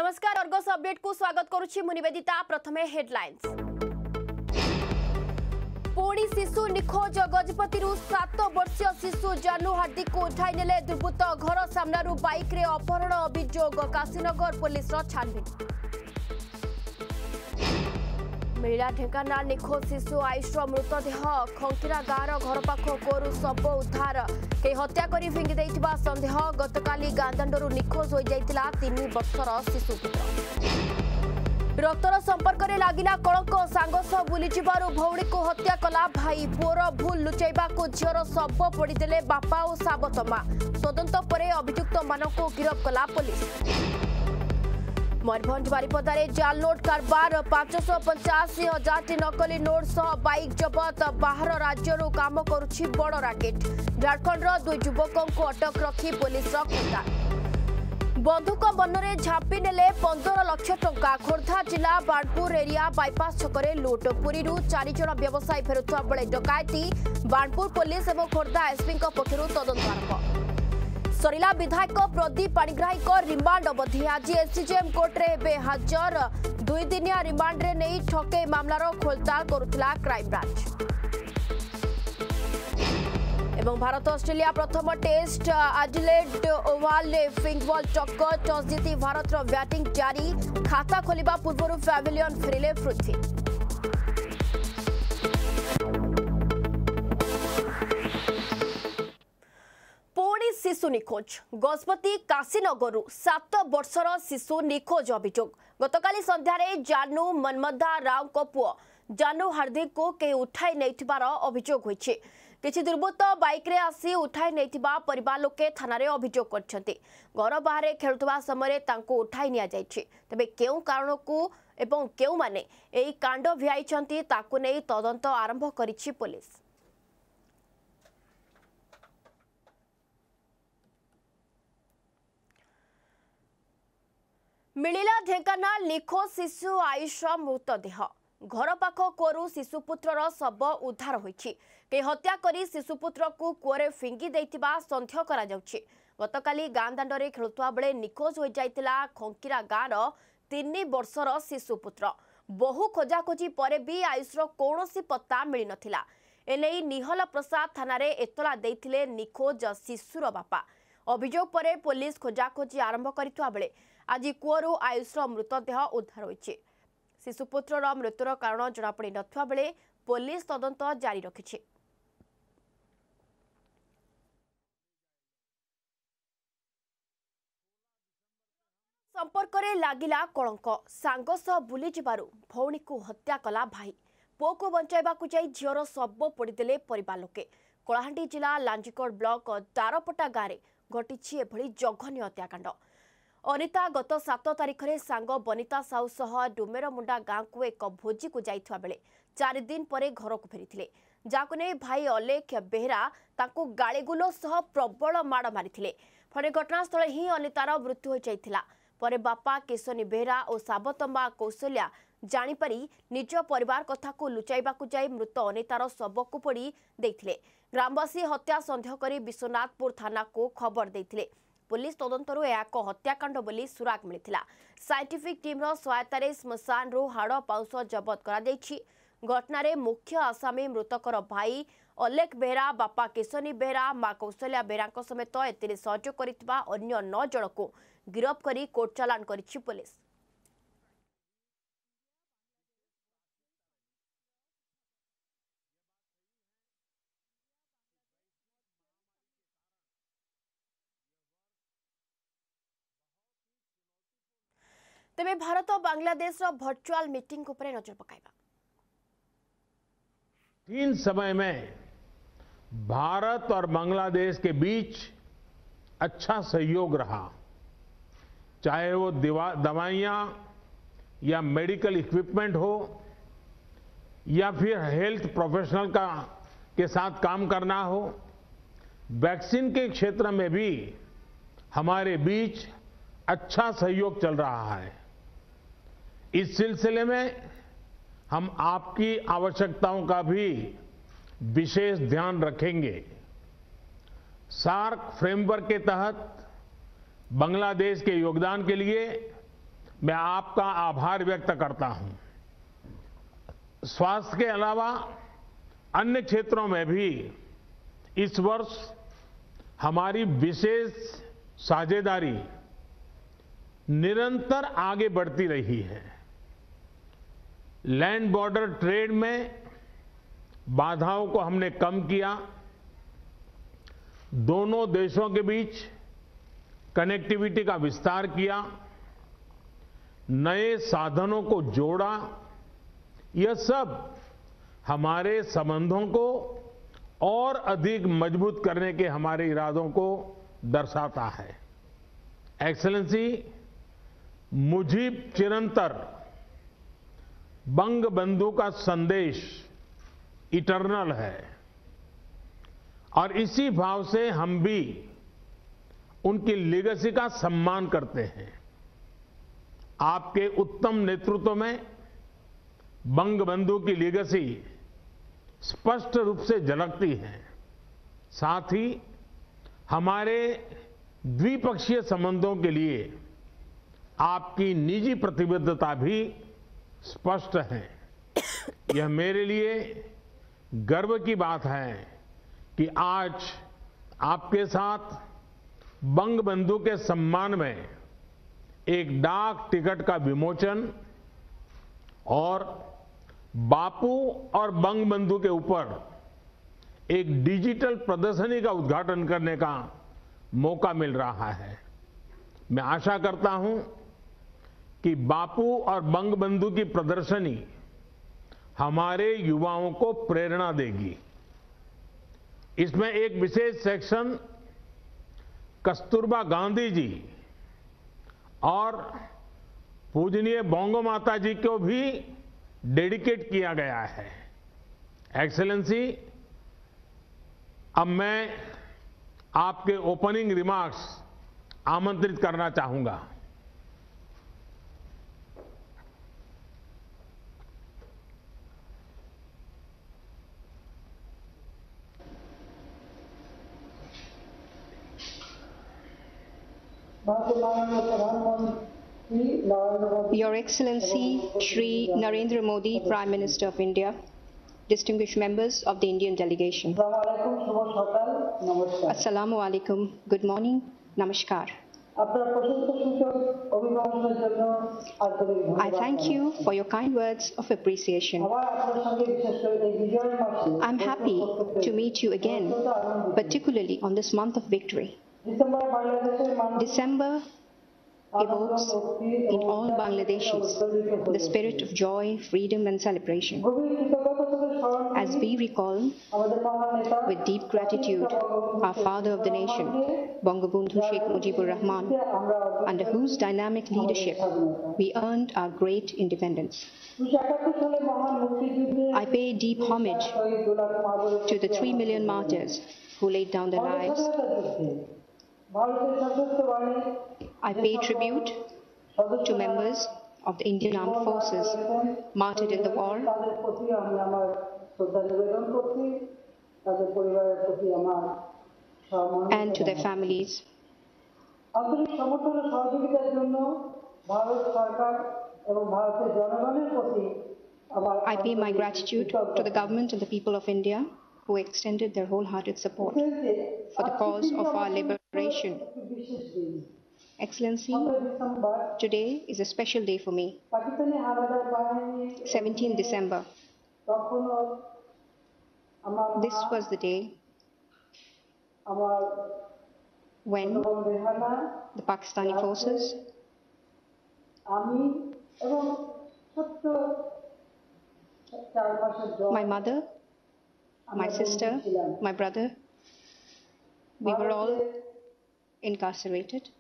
नमस्कार Argus update को स्वागत करुछि मु निवेदिता। प्रथमे हेडलाइंस। पुणी शिशु निखोज गजपति 7 वर्षीय शिशु जानू हार्दिक को उठाई नेले दुर्बृत्त। घर सामनारू बाइक रे अपहरण अभियोग। काशीनगर पुलिस छानबीन। मिला ढेंकानाल निखोज शिशु आयुष मृतदेह। खंकीरा गाँव घर पाख कुआरू शव उद्धार। के हत्या करी फिंगी देइथिबा संदेह। गतकाली गांदांडरू निखोज हो जाइतिला 3 वर्षर शिशु पुत्र। रक्तर संपर्क रे लागिला कलंक। सांगस बुली जिबारू भौणी को हत्या कला भाई। पुअर भूल लुचाइबा को झियर शव पोड़ीदेले बापा और साबत मां। तदंत परे अभियुक्त मानक गिरफ कला पुलिस। मयूरभंज बारिपदारे जाल नोट कारबार। 585,000 नकली नोट सह बाइक जबत। बाहर राज्यरू काम करुछि बड़ राकेट। झारखंडर 2 युवकों को अटक रखी पुलिस खोलताड़। बंधुक बनरे झापी नेले 15 लाख टंका। खोर्धा जिला बाणपुर एरिया बाईपास छकरे लुट। पुरी 4 जण व्यवसायी फेरुवा बेले डकायती। बाणपुर पुलिस और खोर्धा एसपी पक्षर तदंत आरंभ। सरिला विधायक प्रदीप पाणिग्राही रिमांड अवधि। आज एसडीजेएम कोर्ट रे हाजर। 2 दिनिया रिमांड रे नहीं ठके मामलार खोलताड़ करुथिला क्राइम ब्रांच। एवं भारत ऑस्ट्रेलिया प्रथम test Adelaide Oval pink ball टक्कर। टॉस जीति भारत बैटिंग जारी। खाता खोलिबा पूर्व पैविलियन फेरिले पृथ्वी। पुणी शिशु निखोज। गजपति काशीनगर 7 वर्षर शिशु निखोज अभियोग। गतकाली संध्यारे जानू मनमदा राव को पुओ जानू हार्दिक को के उठाई नैथिबार अभियोग होइछि। किछि दुर्बृत्त बाइक रे आसी उठाई नैथिबा परिवार लोके थाना रे अभियोग करछन्ति। घर बाहर खेलुवा समय तांको उठाई निया जाइछि। तबे केउ कारण को एवं केउ माने एई कांड भियाइछन्ति ताकु नै तदंत आरंभ करिछि पुलिस। मिलिला ढेंकानाल निखोज शिशु आयुष मृतदेह। घर पाख कुआरू शिशुपुत्रर शव उद्धार होइछि। के हत्या करी शिशुपुत्र को कुआरे फिंगी देइतिबा संदेह करा जाउछि। गतकाली गाँ दांडरे खेलुवा बेले निखोज हो जाइतिला खंकीरा गाँर 3 वर्षर शिशुपुत्र। बहु खोजाखोजी परे भी आयुषर कौनसी पत्ता मिली नथिला। एनेई निहल प्रसाद थाना रे एतला देइथिले निखोज शिशुर बापा। अभियोग परे पुलिस खोजाखोजी आरंभ करितवा बेले आज कुआरू आयुषर मृतदेह उद्धार होइछि। शिशुपुत्रर मृत्युर कारण जनापड़ी नथिबा बेले पुलिस तदंत जारी रखिछि। संपर्क रे लागिला कलंक। सांगस बुली जिबारू भौणी को हत्या कला भाई। पुओ को बंचाइबा को जाई झियर शव पोड़ीदेले परिवार लोके। कलाहांडी जिला लांजीकोट ब्लॉक दारपटा गाँव में घटिछि एभली जघन्य हत्याकांड। अनिता गत 7 तारिख में सांग बनिता साहू सह डुमेरमुंडा गाँव को एक भोजी को जाइथिबा बेले 4 दिन परे घर को फेरिथिले। जाको नै भाई अलेख बेहरा तांको गाळीगुलो सह प्रबल माड़ मारिथिले। फरे घटनास्थल ही अनितार मृत्यु हो जाइथिला। परे बापा केशनी बेहरा और साबत मां कौशल्या जानिपारी निज परिवार कथा को लुचाइबा को जाई मृत अनितार शव को पोड़ी देइथिले। ग्रामवासी हत्या संदेह करी विश्वनाथपुर थाना को खबर देइथिले। पुलिस तदंतरु एक हत्याकांड बोली सुराग मिलिथिला। साइंटिफिक टीम रो सहायतारे स्मशान रो हाड़ पाउस जबत करा जाइछि। घटना रे मुख्य आसामी मृतकर भाई अलेख बेहरा, बापा केशनी बेहरा, मां कौशल्या बेहरा समेत एतिरे सहयोग करितबा अन्य 9 जण को गिरफ करी कोर्ट चालान करिछि पुलिस। तेबे भारत और बांग्लादेश वर्चुअल मीटिंग उपरे नजर पकाइबा। 3 समय में भारत और बांग्लादेश के बीच अच्छा सहयोग रहा। चाहे वो दवाइयां या मेडिकल इक्विपमेंट हो या फिर हेल्थ प्रोफेशनल के साथ काम करना हो। वैक्सीन के क्षेत्र में भी हमारे बीच अच्छा सहयोग चल रहा है। इस सिलसिले में हम आपकी आवश्यकताओं का भी विशेष ध्यान रखेंगे। सार्क फ्रेमवर्क के तहत बांग्लादेश के योगदान के लिए मैं आपका आभार व्यक्त करता हूं। स्वास्थ्य के अलावा अन्य क्षेत्रों में भी इस वर्ष हमारी विशेष साझेदारी निरंतर आगे बढ़ती रही है। लैंड बॉर्डर ट्रेड में बाधाओं को हमने कम किया, दोनों देशों के बीच कनेक्टिविटी का विस्तार किया, नए साधनों को जोड़ा। यह सब हमारे संबंधों को और अधिक मजबूत करने के हमारे इरादों को दर्शाता है। एक्सेलेंसी, मुझे चिरंतर बंगबंधु का संदेश इटर्नल है और इसी भाव से हम भी उनकी लेगेसी का सम्मान करते हैं। आपके उत्तम नेतृत्व में बंगबंधु की लेगेसी स्पष्ट रूप से झलकती है। साथ ही हमारे द्विपक्षीय संबंधों के लिए आपकी निजी प्रतिबद्धता भी स्पष्ट है। यह मेरे लिए गर्व की बात है कि आज आपके साथ बंगबंधु के सम्मान में एक डाक टिकट का विमोचन और बापू और बंगबंधु के ऊपर एक डिजिटल प्रदर्शनी का उद्घाटन करने का मौका मिल रहा है। मैं आशा करता हूं कि बापू और बंगबंधु की प्रदर्शनी हमारे युवाओं को प्रेरणा देगी। इसमें एक विशेष सेक्शन कस्तूरबा गांधी जी और पूजनीय बोंगो माता जी को भी डेडिकेट किया गया है। एक्सेलेंसी, अब मैं आपके ओपनिंग रिमार्क्स आमंत्रित करना चाहूंगा। Your Excellency Shri Narendra Modi, Prime Minister of India, distinguished members of the Indian delegation. Assalamu alaikum, good morning, namaskar. I thank you for your kind words of appreciation. I'm happy to meet you again, particularly on this month of victory. December evokes in all Bangladeshis the spirit of joy, freedom and celebration. As we recall with deep gratitude our father of the nation, Bangabandhu Sheikh Mujibur Rahman, under whose dynamic leadership we earned our great independence. I pay deep homage to the 3 million martyrs who laid down their lives. I pay tribute to members of the Indian Armed Forces martyred in the war and to their families. I pay my gratitude to the government and the people of India who extended their wholehearted support for the cause of our liberation. Excellency, today is a special day for me. 17 December. This was the day when the Pakistani forces, my mother, my sister, my brother, we were all incarcerated.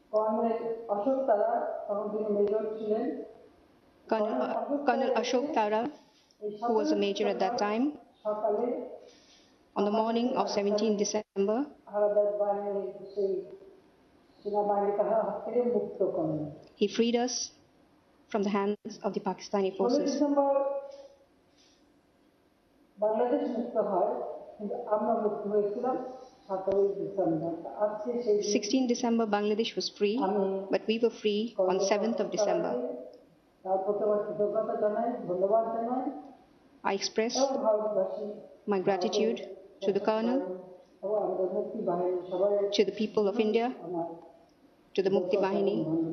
Colonel Ashok Tara, who was a major at that time, on the morning of 17 December, he freed us from the hands of the Pakistani forces. 16 December, Bangladesh was free, but we were free on 7th of December. I express my gratitude to the Colonel, to the people of India, to the Mukti Bahini.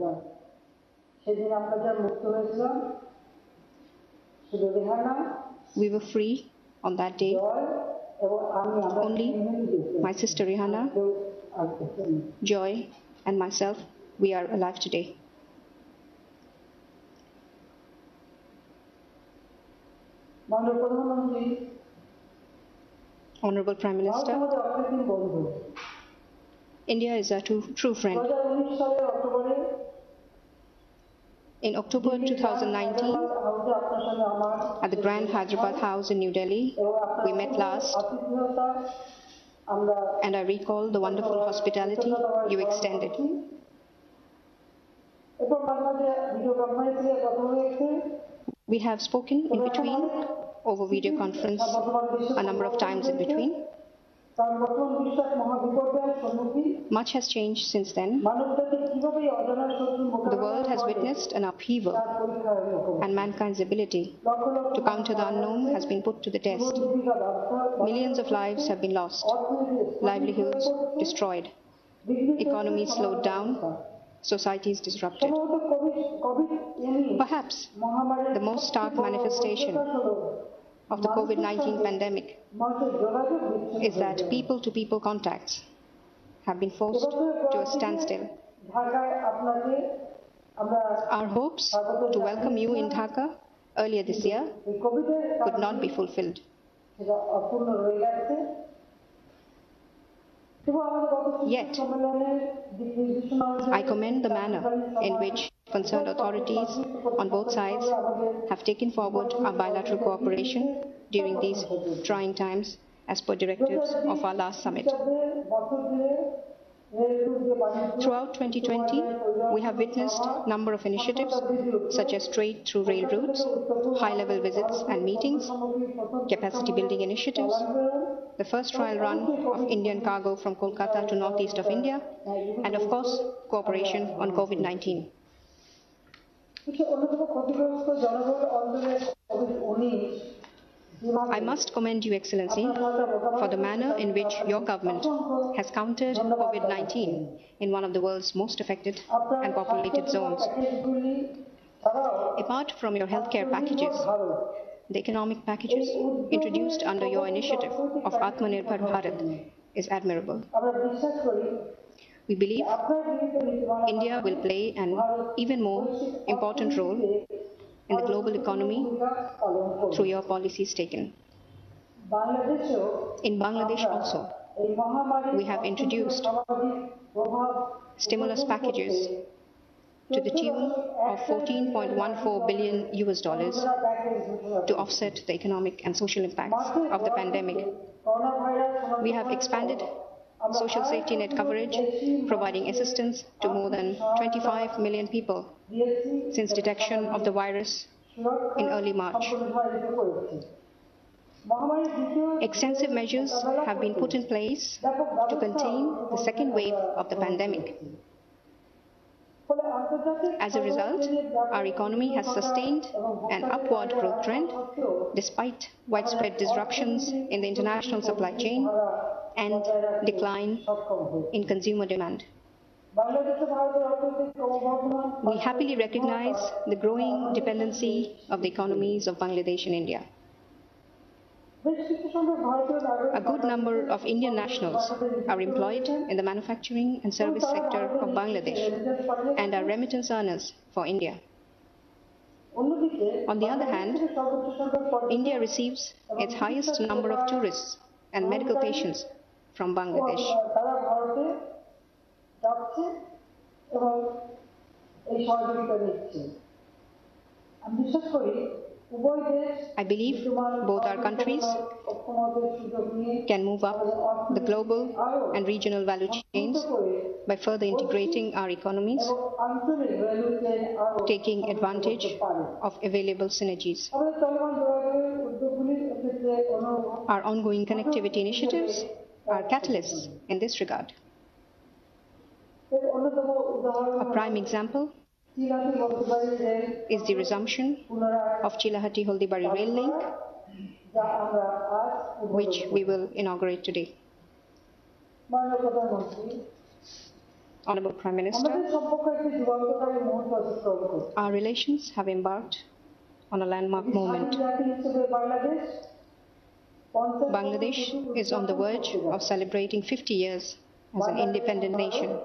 We were free on that day. Only my sister Rihanna, Joy, and myself, we are alive today. Honorable Prime Minister, India is our true friend. In October 2019, at the Grand Hyderabad House in New Delhi, we met last, and I recall the wonderful hospitality you extended. We have spoken in between over video conference a number of times in between. Much has changed since then. The world has witnessed an upheaval, and mankind's ability to counter the unknown has been put to the test. Millions of lives have been lost, livelihoods destroyed, economies slowed down, societies disrupted. Perhaps the most stark manifestation of the COVID-19 pandemic is that people-to-people contacts have been forced to a standstill. Our hopes to welcome you in Dhaka earlier this year could not be fulfilled. Yet, I commend the manner in which concerned authorities on both sides have taken forward our bilateral cooperation during these trying times as per directives of our last summit. Throughout 2020, we have witnessed a number of initiatives such as trade through rail routes, high-level visits and meetings, capacity building initiatives, the first trial run of Indian cargo from Kolkata to northeast of India, and of course, cooperation on COVID-19. I must commend you, Excellency, for the manner in which your government has countered COVID-19 in one of the world's most affected and populated zones. Apart from your healthcare packages, the economic packages introduced under your initiative of Atmanirbhar Bharat is admirable. We believe India will play an even more important role in the global economy through your policies taken. In Bangladesh also, we have introduced stimulus packages to the tune of $14.14 billion to offset the economic and social impacts of the pandemic. We have expanded social safety net coverage, providing assistance to more than 25 million people since detection of the virus in early March. Extensive measures have been put in place to contain the second wave of the pandemic. As a result, our economy has sustained an upward growth trend despite widespread disruptions in the international supply chain and decline in consumer demand. We happily recognize the growing dependency of the economies of Bangladesh and India. A good number of Indian nationals are employed in the manufacturing and service sector of Bangladesh and are remittance earners for India. On the other hand, India receives its highest number of tourists and medical patients from Bangladesh. I believe both our countries can move up the global and regional value chains by further integrating our economies, taking advantage of available synergies. Our ongoing connectivity initiatives are catalysts in this regard. A prime example is the resumption of Chilahati-Holdibari rail link, which we will inaugurate today. Honorable Prime Minister, our relations have embarked on a landmark moment. Bangladesh is on the verge of celebrating 50 years as an independent nation.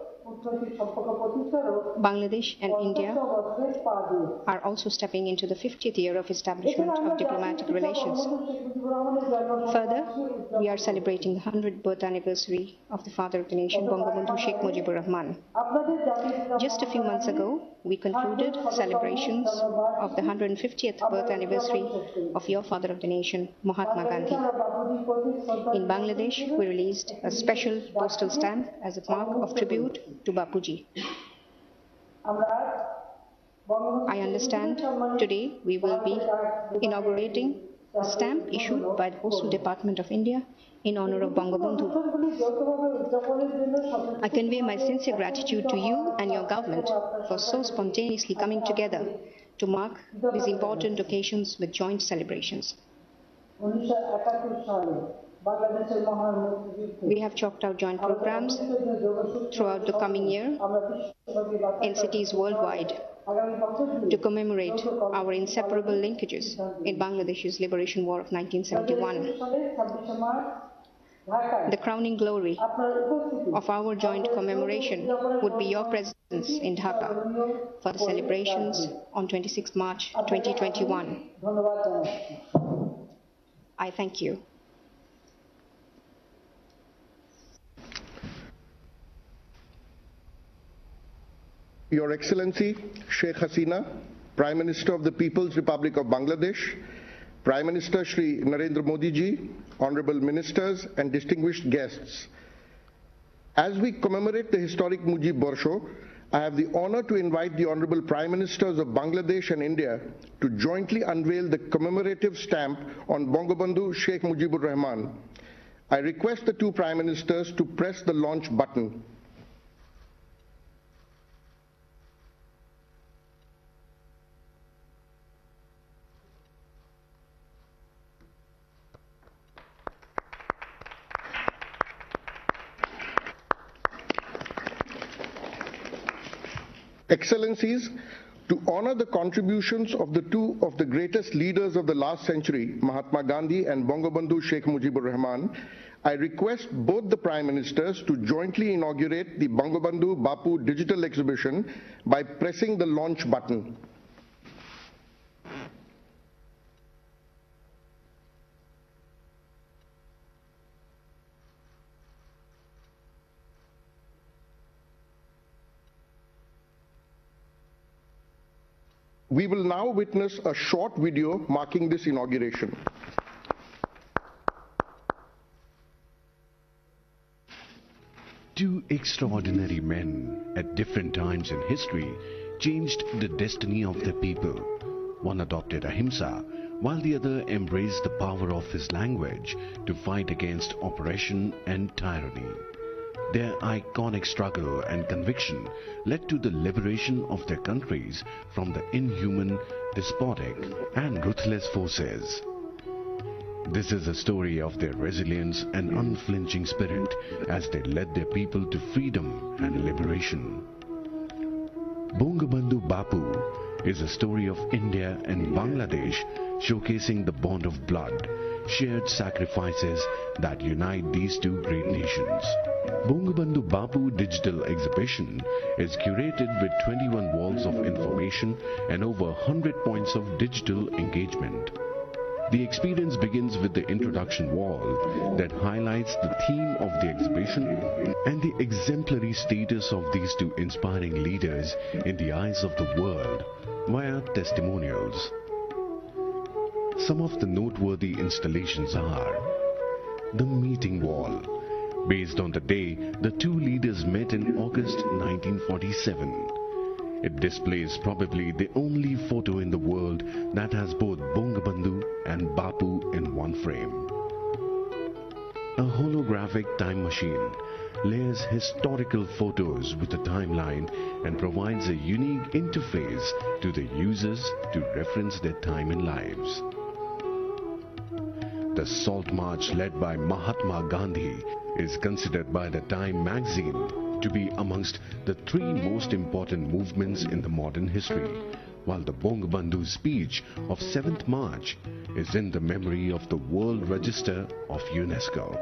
Bangladesh and India are also stepping into the 50th year of establishment of diplomatic relations. Further, we are celebrating the 100th birth anniversary of the father of the nation, Bangabandhu Sheikh Mujibur Rahman. Just a few months ago, we concluded celebrations of the 150th birth anniversary of your father of the nation, Mahatma Gandhi. In Bangladesh, we released a special postal stamp as a mark of tribute to Bapuji. I understand today we will be inaugurating a stamp issued by the Postal Department of India in honor of Bangabandhu. I convey my sincere gratitude to you and your government for so spontaneously coming together to mark these important occasions with joint celebrations. We have chalked out joint programs throughout the coming year in cities worldwide to commemorate our inseparable linkages in Bangladesh's liberation war of 1971. The crowning glory of our joint commemoration would be your presence in Dhaka for the celebrations on 26 March 2021. I thank you. Your Excellency Sheikh Hasina, Prime Minister of the People's Republic of Bangladesh, Prime Minister Shri Narendra Modi ji, Honorable Ministers and distinguished guests. As we commemorate the historic Mujib Barsho, I have the honor to invite the Honorable Prime Ministers of Bangladesh and India to jointly unveil the commemorative stamp on Bangabandhu Sheikh Mujibur Rahman. I request the two Prime Ministers to press the launch button. Excellencies, to honor the contributions of the two of the greatest leaders of the last century, Mahatma Gandhi and Bangabandhu Sheikh Mujibur Rahman, I request both the Prime Ministers to jointly inaugurate the Bangabandhu Bapu digital exhibition by pressing the launch button. We will now witness a short video marking this inauguration. Two extraordinary men at different times in history changed the destiny of their people. One adopted ahimsa, while the other embraced the power of his language to fight against oppression and tyranny. Their iconic struggle and conviction led to the liberation of their countries from the inhuman, despotic and ruthless forces. This is a story of their resilience and unflinching spirit as they led their people to freedom and liberation. Bangabandhu Bapu is a story of India and Bangladesh showcasing the bond of blood, shared sacrifices that unite these two great nations. Bangabandhu Bapu digital exhibition is curated with 21 walls of information and over 100 points of digital engagement. The experience begins with the introduction wall that highlights the theme of the exhibition and the exemplary status of these two inspiring leaders in the eyes of the world via testimonials. Some of the noteworthy installations are the meeting wall, based on the day the two leaders met in August 1947. It displays probably the only photo in the world that has both Bangabandhu and Bapu in one frame. A holographic time machine layers historical photos with a timeline and provides a unique interface to the users to reference their time and lives. The Salt March led by Mahatma Gandhi is considered by the Time magazine to be amongst the 3 most important movements in the modern history, while the Bongabandhu speech of 7th March is in the memory of the World Register of UNESCO.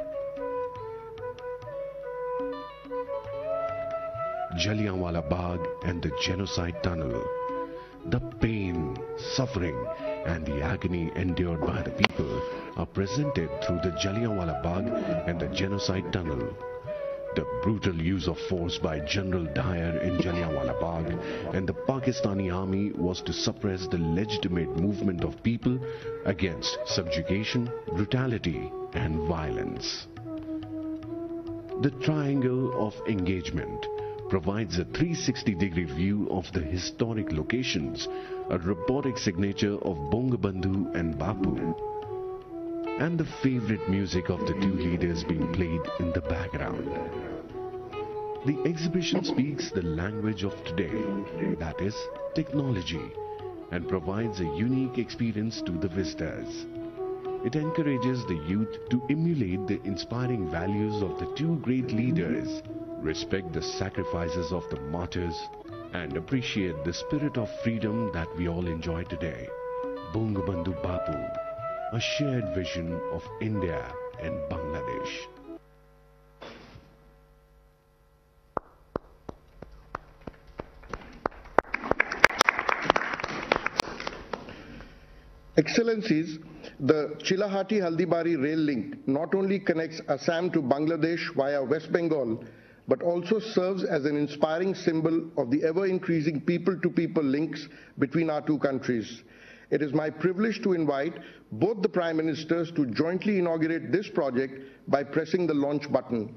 Jallianwala Bagh and the Genocide Tunnel. The pain, suffering and the agony endured by the people are presented through the Jallianwala Bagh and the Genocide Tunnel. The brutal use of force by General Dyer in Jallianwala Bagh and the Pakistani army was to suppress the legitimate movement of people against subjugation, brutality and violence. The Triangle of Engagement provides a 360-degree view of the historic locations, a robotic signature of Bongabandhu and Bapu, and the favorite music of the 2 leaders being played in the background. The exhibition speaks the language of today, that is, technology, and provides a unique experience to the visitors. It encourages the youth to emulate the inspiring values of the 2 great leaders, respect the sacrifices of the martyrs, and appreciate the spirit of freedom that we all enjoy today. Bongabandhu Bapu, a shared vision of India and Bangladesh. Excellencies, the Chilahati-Haldibari rail link not only connects Assam to Bangladesh via West Bengal, but also serves as an inspiring symbol of the ever-increasing people-to-people links between our 2 countries. It is my privilege to invite both the Prime Ministers to jointly inaugurate this project by pressing the launch button.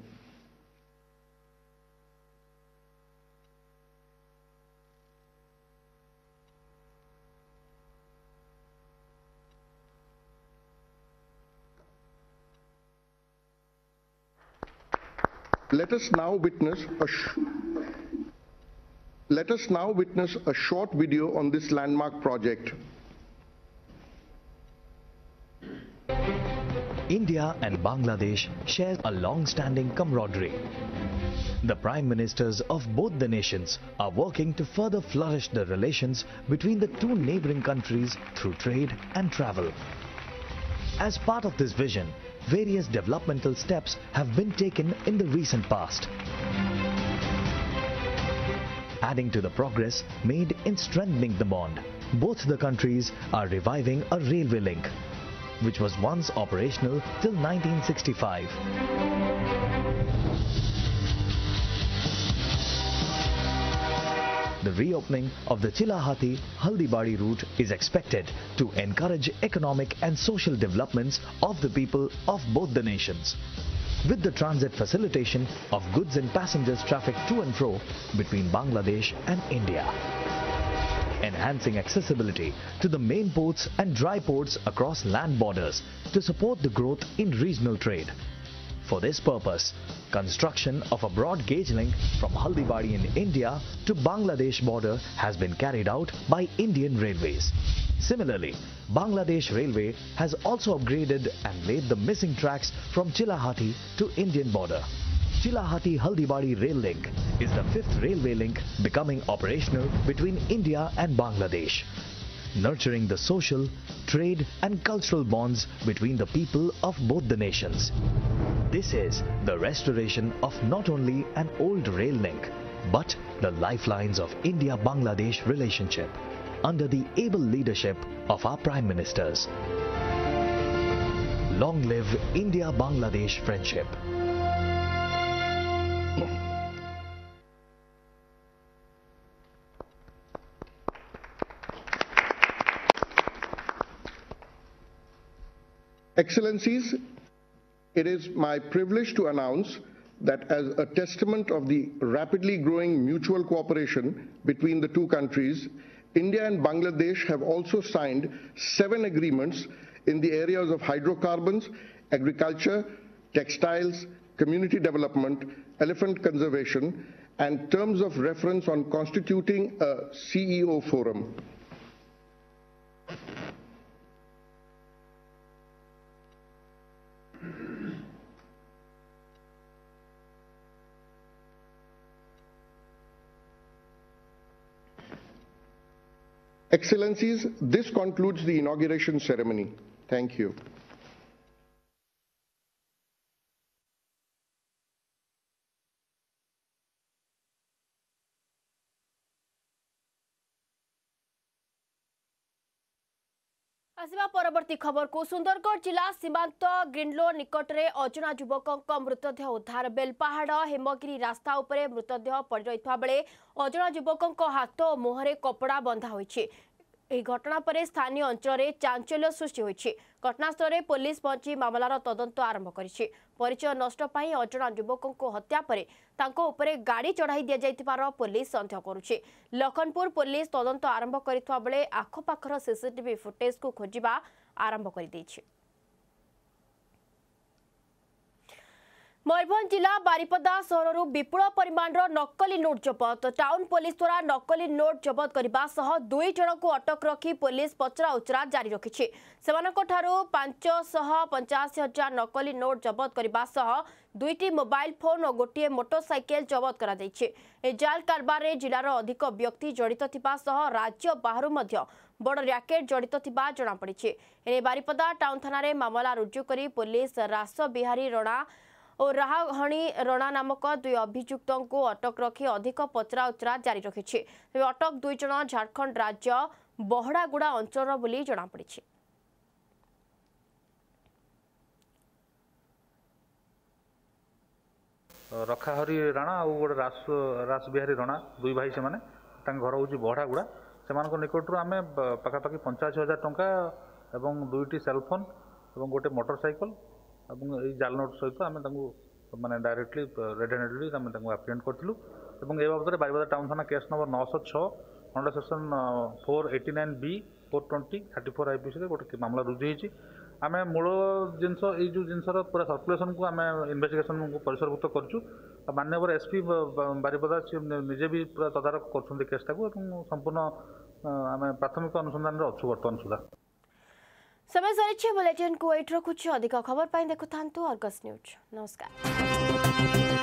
Let us now witness a short video on this landmark project. India and Bangladesh share a long-standing camaraderie. The Prime Ministers of both the nations are working to further flourish the relations between the 2 neighboring countries through trade and travel. As part of this vision, various developmental steps have been taken in the recent past, adding to the progress made in strengthening the bond. Both the countries are reviving a railway link, which was once operational till 1965. The reopening of the Chilahati-Haldibari route is expected to encourage economic and social developments of the people of both the nations, with the transit facilitation of goods and passengers traffic to and fro between Bangladesh and India, enhancing accessibility to the main ports and dry ports across land borders to support the growth in regional trade. For this purpose, construction of a broad gauge link from Haldibari in India to Bangladesh border has been carried out by Indian Railways. Similarly, Bangladesh Railway has also upgraded and laid the missing tracks from Chilahati to Indian border. Chilahati-Haldibari rail link is the 5th railway link becoming operational between India and Bangladesh, nurturing the social, trade and cultural bonds between the people of both the nations. This is the restoration of not only an old rail link, but the lifelines of India-Bangladesh relationship under the able leadership of our Prime Ministers. Long live India-Bangladesh friendship. Excellencies, it is my privilege to announce that as a testament of the rapidly growing mutual cooperation between the 2 countries, India and Bangladesh have also signed 7 agreements in the areas of hydrocarbons, agriculture, textiles, community development, elephant conservation, and terms of reference on constituting a CEO forum. Excellencies, this concludes the inauguration ceremony. Thank you. आसिबा परवर्ती खबर को सुंदरगढ़ जिला सीमांत ग्रीनलो निकट रे अजना युवकों मृतदेह उद्धार बेलपाहाड़ हेमगिरी रास्ता उपरे मृतदेह पड़ रही बेले अजना युवकों हाथ और मुहरे कपड़ा बंधा होइछि। ଏହି ଘଟଣା ପରେ ସ୍ଥାନୀୟ ଅଞ୍ଚଳରେ ଚାଞ୍ଚଲ୍ୟ ସୃଷ୍ଟି ହୋଇଛି। ଘଟଣାସ୍ଥଳରେ ପୋଲିସ ପହଞ୍ଚି ମାମଲାର ତଦନ୍ତ ଆରମ୍ଭ କରିଛି। ପରିଚୟ ନଷ୍ଟ ପାଇଁ ଅଜଣା ଯୁବକଙ୍କୁ ହତ୍ୟା ପରେ ତାଙ୍କ ଉପରେ ଗାଡ଼ି ଚଢ଼ାଇ ଦିଆଯାଇଥିବାର ପୋଲିସ ସନ୍ଦେହ କରୁଛି। ଲଖନପୁର ପୋଲିସ ତଦନ୍ତ ଆରମ୍ଭ କରିଥିବା ବେଳେ ଆଖପାଖର ସିସିଟିଭି ଫୁଟେଜକୁ ଖୋଜିବା ଆରମ୍ଭ କରିଦେଇଛି। मयूरभंज जिला बारिपदा सहर विपुल परिमाण नकली नोट जबत टाउन पुलिस द्वारा नकली नोट जबत करने दुई जन को अटक रखी पुलिस पचरा उचरा जारी रखी। 585,000 नकली नोट जबत करने दुईटी मोबाइल फोन और गोटे मोटरसाइकेल जबत कर जाल कारबार में जिलार अधिक व्यक्ति जड़ित राज्य बाहर बड़ रैकेट जड़ित जमापड़ी। बारिपदा टाउन थाना मामला रुजु कर पुलिस रास बिहारी रणा और राहणी रणा नामक दुई अभियुक्तों को अटक रखी अधिक पचरा उचरा जारी रखी। अटक दुई जन झारखंड राज्य बहड़ागुड़ा अंचल बोली जमापड़ी। रखाहरी राणा और गोटे रास बिहारी रणा दुई भाई से घर हूँ बहड़ागुड़ा से निकटर आम पाखापाखि 85,000 टंका एवं दुईटी सेलफोन और गोटे मोटरसाइकेल और जाल नोट सहित आम माने डायरेक्टली रेड हैंडेडली आम एप्रिहेंड करूँ। ए बाबद बारिपदा टाउन थाना case number 906 under section 489B 420 34 IPC गोटे मामला रुजु होती। आम मूल जिनस जो जिनसर पूरा सर्कुलेसन को आम इन्वेस्टिगेशन को परिसरभुक्त करूँ। माननीय SP बारिपदा निजे भी पूरा तदारख कर केसटा को संपूर्ण आम प्राथमिक अनुसंधान अच्छु बर्तमान सुधा। समय सरी बुलेटिन को एट रखुच्छे। अधिक खबर पाई देखु था अर्गस न्यूज। नमस्कार।